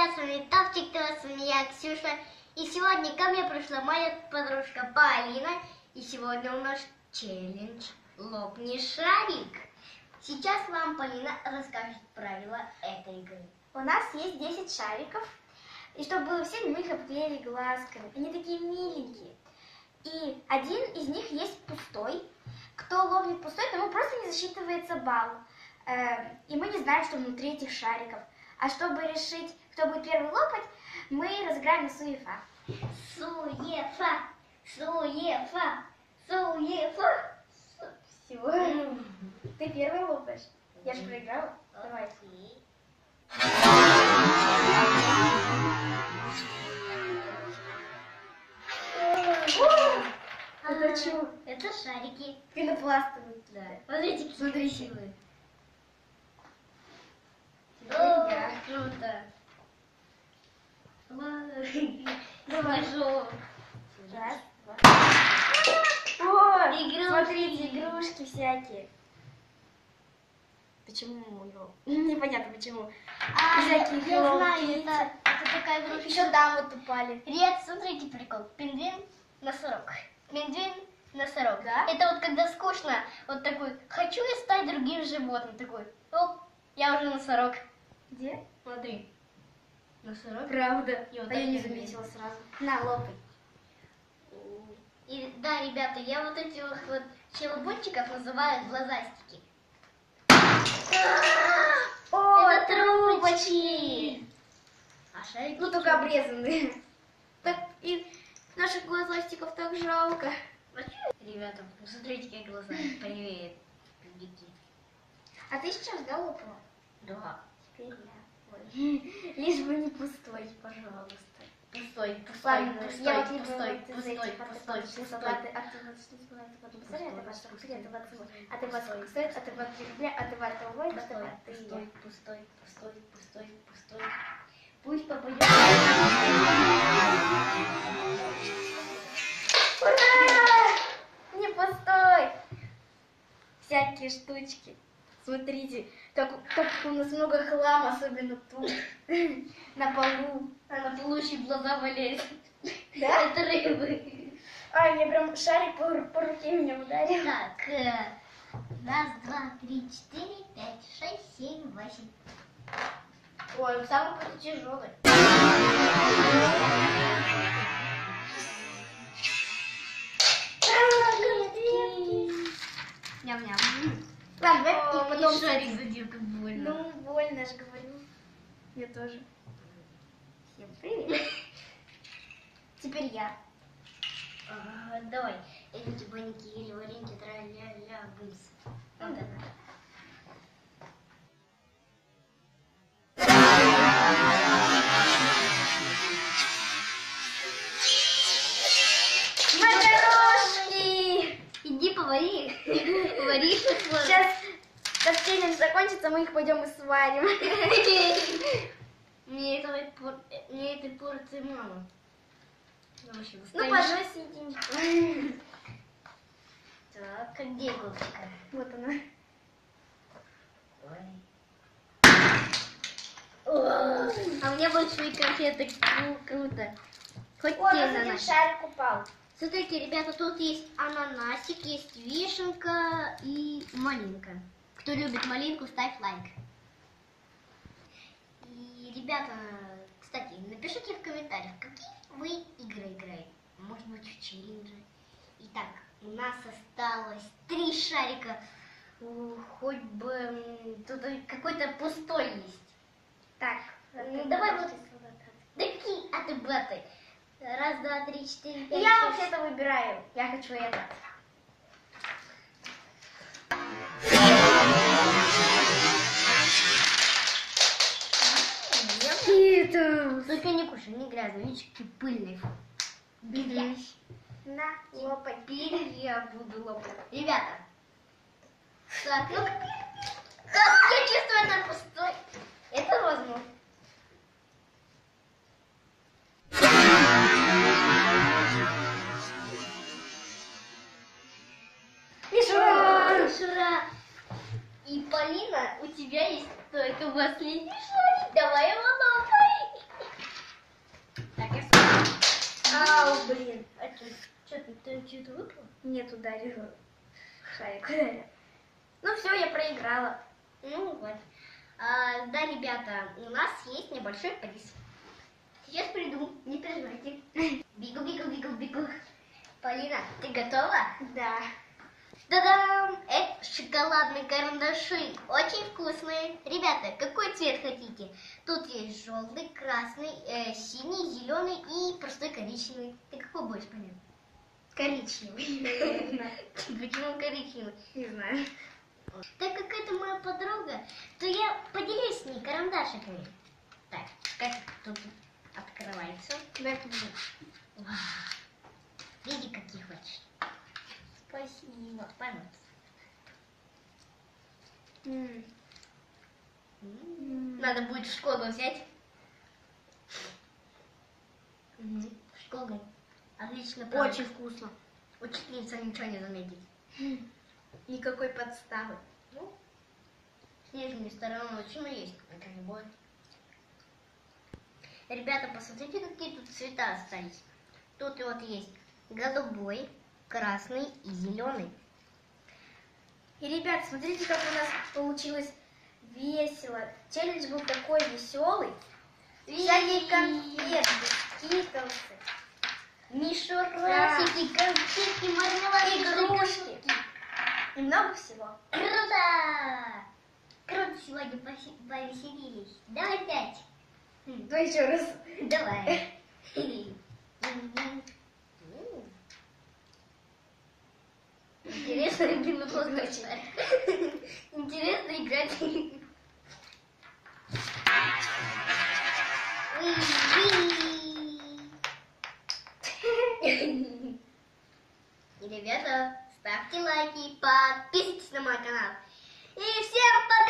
с вами Тавчик, с вами я, Ксюша. И сегодня ко мне пришла моя подружка Полина. И сегодня у нас челлендж «Лопни шарик». Сейчас вам Полина расскажет правила этой игры. У нас есть 10 шариков. И чтобы было всем, мы их обклеили глазками. Они такие миленькие. И один из них есть пустой. Кто ловит пустой, тому просто не засчитывается балл. И мы не знаем, что внутри этих шариков. А чтобы решить, кто будет первый лопать, мы разыграем на суефа. Суефа, суефа, суефа. Все. Ты первый лопаешь. Я же проиграла. Давай. Это что? Это шарики. Пенопластовые. Да. Смотрите, какие красивые. О, круто. Хорошо. Раз, два. О, Игрушки. смотрите, игрушки всякие. Почему его? Непонятно почему. Всякие я Hello знаю, Kitty. это такая игрушка. Еще там вот упали. Ребят, смотрите прикол. Пингвин, носорог. Пингвин, носорог. Да? Это вот когда скучно, вот такой, хочу я стать другим животным. Такой, оп, я уже носорог. Где? Смотри. Носорог. Правда. И вот А я так не пингвин. заметила сразу. На, лопай. И да, ребята, я вот этих вот челобончиков называю глазастики. О, Это трубочки. А шарики? Ну, только обрезанные. Так, и наших глазастиков так жалко. Ребята, посмотрите, какие глаза полевеют. А ты сейчас, да, лопала? Да. Теперь я. Ой. Лишь бы не пустой, пожалуйста. Пустой, пустой, Ладно, пустой, я вот пустой, люблю вот из пустой, этих, пустой, пустой. пустой. А ты 20 стоит, а ты 20 рубля, а ты 20 уволь, а ты 20 Пустой, пустой, пустой, пустой, пустой. Пусть попадет. Ура! Не пустой! Всякие штучки. Смотрите, как у нас много хлама, особенно тут, на полу. А на полу еще глаза болеют. Да? Это рыбы. Ай, мне прям шарик по руке меня ударил. Так, раз, два, три, четыре, пять, шесть, семь, восемь. Ой, он самый какой-то тяжелый. Ням-ням. Ладно, давай О, их потом мне шарик садим. задел, как больно. Ну, больно, я же говорю. Я тоже. Всем привет. Теперь я. Давай. Эники, баники, или вареники, тра-ля-ля, бымс. Вот это. Макарошки! Иди повари. Повари их. Сейчас, как челлендж закончится, мы их пойдем и сварим. Мне этой порции мало. Ну, пожалуй, съедим. Так, а где иголочка? Вот она. А у меня большие конфеты. Ну, круто. Хоть О, те у нас один ананасик. шарик упал. Смотрите, ребята, тут есть ананасик, есть вишенка и малинка. Кто любит малинку, ставь лайк. И, ребята, кстати, напишите в комментариях, какие вы игры играете. Может быть, в челлендже. Итак, у нас осталось 3 шарика. Хоть бы тут какой-то пустой есть. Так, Ну, давай вот. Да какие? А ты баты. Раз, два, три, четыре, пять, Я шесть. вообще-то выбираю. Я хочу это. Только не кушай, не грязно. Видишь, какие пыльные. Бери. На, лопай. Теперь я буду лопать. Ребята. Так, ну как я чувствую, это пустой. Это возможно. Мишура! И Полина, у тебя есть только последний шарик. Давай его лопай. Что, ты что-то выпал? Нет, ударила. Шарик ударил. Ну все, я проиграла. Ну вот. Да, ребята, у нас есть небольшой приз. Сейчас приду, не переживайте. Бигу. Полина, ты готова? Да. Та-дам! Это шоколадные карандаши. Очень вкусные. Ребята, какой цвет хотите? Тут есть желтый, красный, синий, зеленый и простой коричневый. Ты какой будешь, Полина? Коричневый. Почему коричневый? Не знаю. Так как это моя подруга, то я поделюсь с ней карандашиками. Так, как тут открывается? Дай попробую. Вау. Види, какие хочешь. Спасибо. Пожалуйста. Надо будет в школу взять. В школу. Отлично. Очень вкусно. Учительница ничего не заметит. Никакой подставы. Ну, с нижней стороны очень есть. Это не будет. Ребята, посмотрите, какие тут цвета остались. Тут вот есть голубой, красный и зеленый. И, ребят, смотрите, как у нас получилось весело. Челлендж был такой веселый. Всякие конфеты, скитлсы, Мишурасики, конфетки, мармеладки, игрушки. И много всего. Круто! Круто сегодня повеселились. Давай 5. Давай еще раз. Давай. Интересно, где мы просто интересно играть. И, ребята, ставьте лайки, подписывайтесь на мой канал. И всем пока!